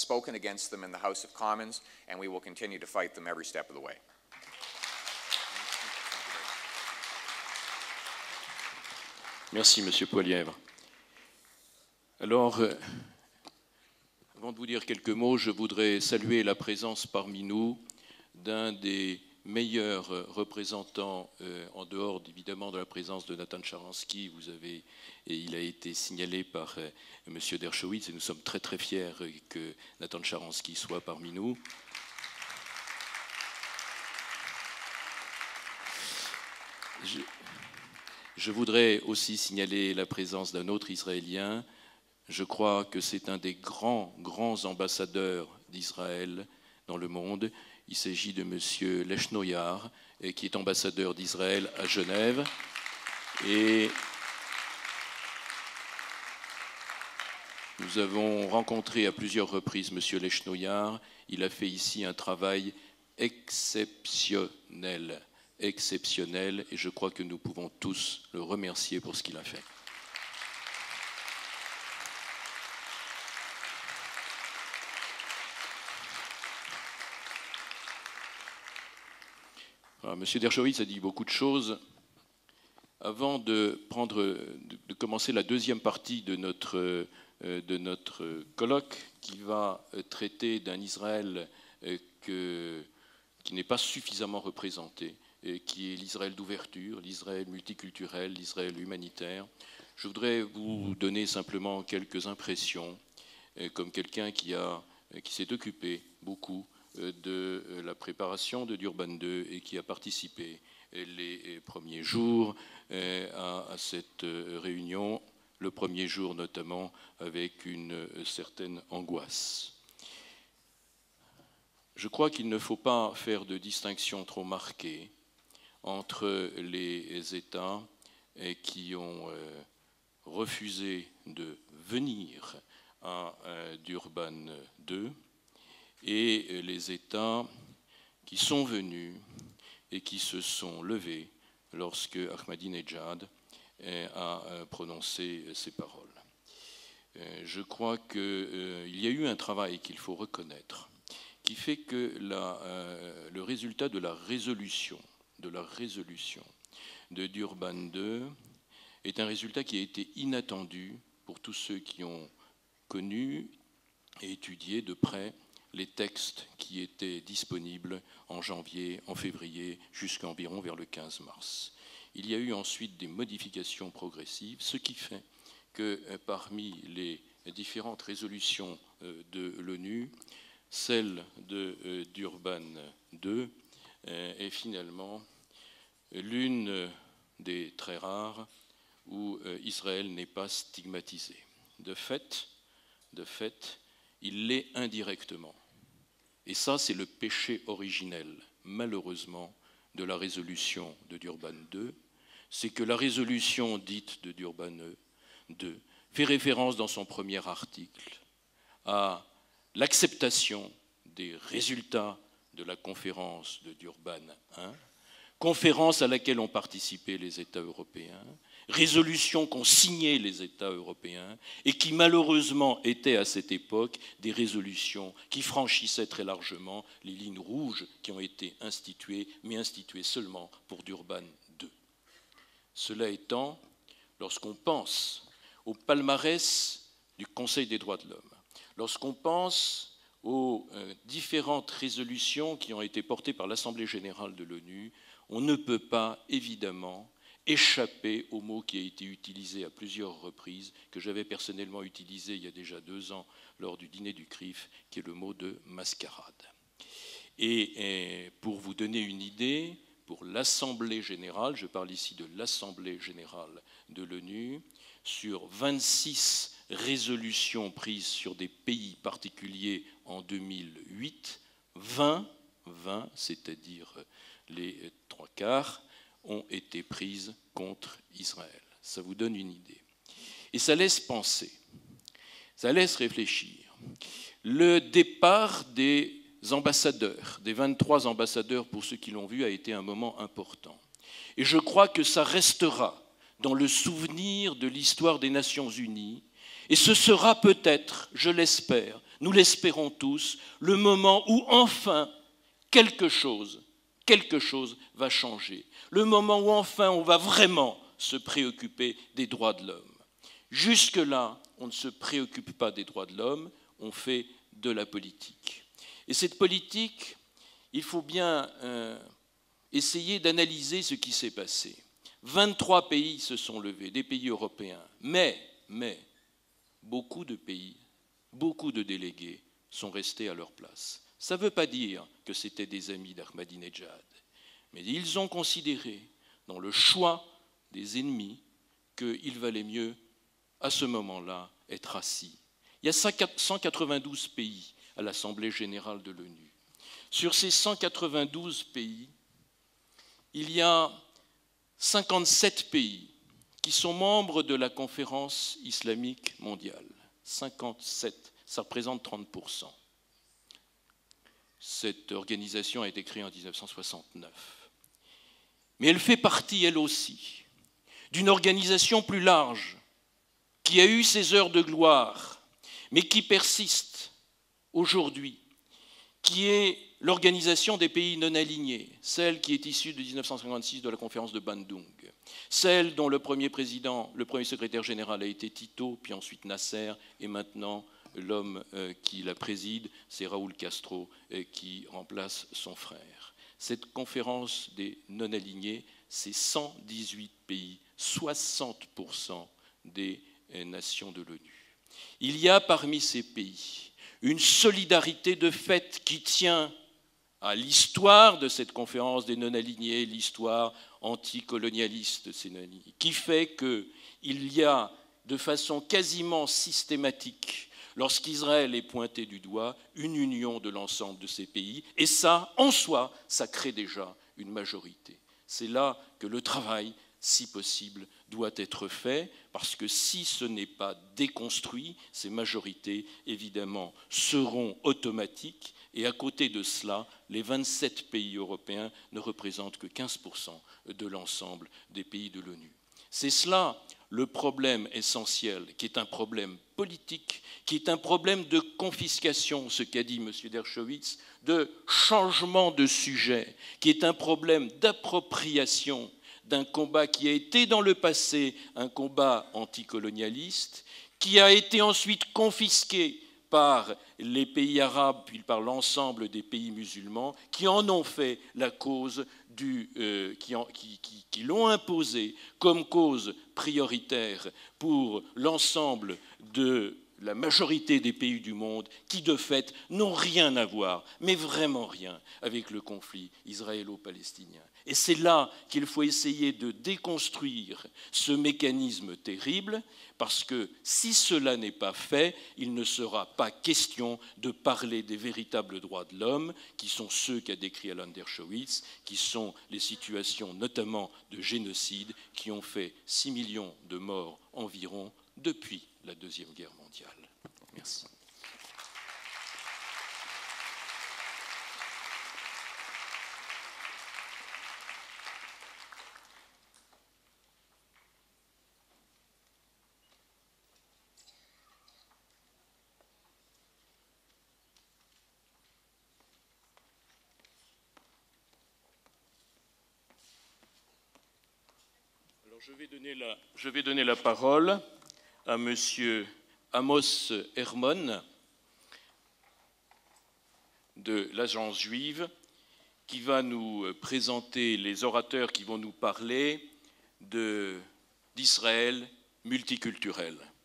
spoken against them in the House of Commons, and we will continue to fight them every step of the way. Merci, Monsieur Poilievre. Alors, avant de vous dire quelques mots, je voudrais saluer la présence parmi nous d'un des meilleurs représentants, en dehors évidemment de la présence de Nathan Sharansky. Il a été signalé par Monsieur Dershowitz, et nous sommes très très fiers que Nathan Sharansky soit parmi nous. Je voudrais aussi signaler la présence d'un autre Israélien. Je crois que c'est un des grands ambassadeurs d'Israël dans le monde. Il s'agit de M. Leshnoyar, qui est ambassadeur d'Israël à Genève. Et nous avons rencontré à plusieurs reprises M. Leshnoyar. Il a fait ici un travail exceptionnel, et je crois que nous pouvons tous le remercier pour ce qu'il a fait. Alors, M. Dershowitz a dit beaucoup de choses. Avant de commencer la deuxième partie de notre colloque, qui va traiter d'un Israël qui n'est pas suffisamment représenté, qui est l'Israël d'ouverture, l'Israël multiculturel, l'Israël humanitaire. Je voudrais vous donner simplement quelques impressions, comme quelqu'un qui s'est occupé beaucoup de la préparation de Durban II et qui a participé les premiers jours à cette réunion, le premier jour notamment avec une certaine angoisse. Je crois qu'il ne faut pas faire de distinction trop marquée entre les États qui ont refusé de venir à Durban II et les États qui sont venus et qui se sont levés lorsque Ahmadinejad a prononcé ces paroles. Je crois qu'il y a eu un travail qu'il faut reconnaître, qui fait que le résultat de la résolution de Durban II est un résultat qui a été inattendu pour tous ceux qui ont connu et étudié de près les textes qui étaient disponibles en janvier, en février, jusqu'environ vers le 15 mars. Il y a eu ensuite des modifications progressives, ce qui fait que parmi les différentes résolutions de l'ONU, celle de Durban II est finalement l'une des très rares où Israël n'est pas stigmatisé. De fait, il l'est indirectement. Et ça, c'est le péché originel, malheureusement, de la résolution de Durban II. C'est que la résolution dite de Durban II fait référence dans son premier article à l'acceptation des résultats de la conférence de Durban I, conférence à laquelle ont participé les États européens, résolutions qu'ont signées les États européens et qui malheureusement étaient à cette époque des résolutions qui franchissaient très largement les lignes rouges qui ont été instituées, mais instituées seulement pour Durban II. Cela étant, lorsqu'on pense au palmarès du Conseil des droits de l'homme, lorsqu'on pense aux différentes résolutions qui ont été portées par l'Assemblée générale de l'ONU, on ne peut pas évidemment échapper au mot qui a été utilisé à plusieurs reprises, que j'avais personnellement utilisé il y a déjà 2 ans lors du dîner du CRIF, qui est le mot de mascarade. Et pour vous donner une idée, pour l'Assemblée générale, je parle ici de l'Assemblée générale de l'ONU, sur 26 résolutions prises sur des pays particuliers en 2008, 20, c'est-à-dire les 3/4, ont été prises contre Israël. Ça vous donne une idée. Et ça laisse penser, ça laisse réfléchir. Le départ des ambassadeurs, des 23 ambassadeurs, pour ceux qui l'ont vu, a été un moment important. Et je crois que ça restera dans le souvenir de l'histoire des Nations Unies. Et ce sera peut-être, je l'espère, nous l'espérons tous, le moment où enfin quelque chose va changer. Le moment où enfin on va vraiment se préoccuper des droits de l'homme. Jusque-là, on ne se préoccupe pas des droits de l'homme, on fait de la politique. Et cette politique, il faut bien essayer d'analyser ce qui s'est passé. 23 pays se sont levés, des pays européens, mais beaucoup de pays, beaucoup de délégués sont restés à leur place. Ça ne veut pas dire que c'était des amis d'Ahmadinejad, mais ils ont considéré, dans le choix des ennemis, qu'il valait mieux, à ce moment-là, être assis. Il y a 192 pays à l'Assemblée générale de l'ONU. Sur ces 192 pays, il y a 57 pays qui sont membres de la Conférence islamique mondiale. 57, ça représente 30%. Cette organisation a été créée en 1969. Mais elle fait partie, elle aussi, d'une organisation plus large, qui a eu ses heures de gloire, mais qui persiste aujourd'hui, qui est l'organisation des pays non alignés, celle qui est issue de 1956 de la conférence de Bandung, celle dont le premier secrétaire général a été Tito, puis ensuite Nasser, et maintenant l'homme qui la préside, c'est Raúl Castro, qui remplace son frère. Cette conférence des non alignés, c'est 118 pays, 60% des nations de l'ONU. Il y a parmi ces pays une solidarité de fait qui tient à l'histoire de cette conférence des non-alignés, l'histoire anticolonialiste de ces non-alignés, qui fait qu'il y a de façon quasiment systématique, lorsqu'Israël est pointé du doigt, une union de l'ensemble de ces pays, et ça, en soi, ça crée déjà une majorité. C'est là que le travail, si possible, doit être fait, parce que si ce n'est pas déconstruit, ces majorités, évidemment, seront automatiques, et à côté de cela, les 27 pays européens ne représentent que 15% de l'ensemble des pays de l'ONU. C'est cela le problème essentiel, qui est un problème politique, qui est un problème de confiscation, ce qu'a dit M. Dershowitz, de changement de sujet, qui est un problème d'appropriation d'un combat qui a été dans le passé un combat anticolonialiste, qui a été ensuite confisqué par les pays arabes, puis par l'ensemble des pays musulmans, qui en ont fait la cause, qui l'ont imposé comme cause prioritaire pour l'ensemble de la majorité des pays du monde, qui de fait n'ont rien à voir, mais vraiment rien, avec le conflit israélo-palestinien. Et c'est là qu'il faut essayer de déconstruire ce mécanisme terrible, parce que si cela n'est pas fait, il ne sera pas question de parler des véritables droits de l'homme, qui sont ceux qu'a décrits Alan Dershowitz, qui sont les situations notamment de génocide, qui ont fait 6 millions de morts environ depuis la Deuxième Guerre mondiale. Merci. Je vais donner la parole à M. Amos Hermon de l'Agence juive, qui va nous présenter les orateurs qui vont nous parler d'Israël multiculturel.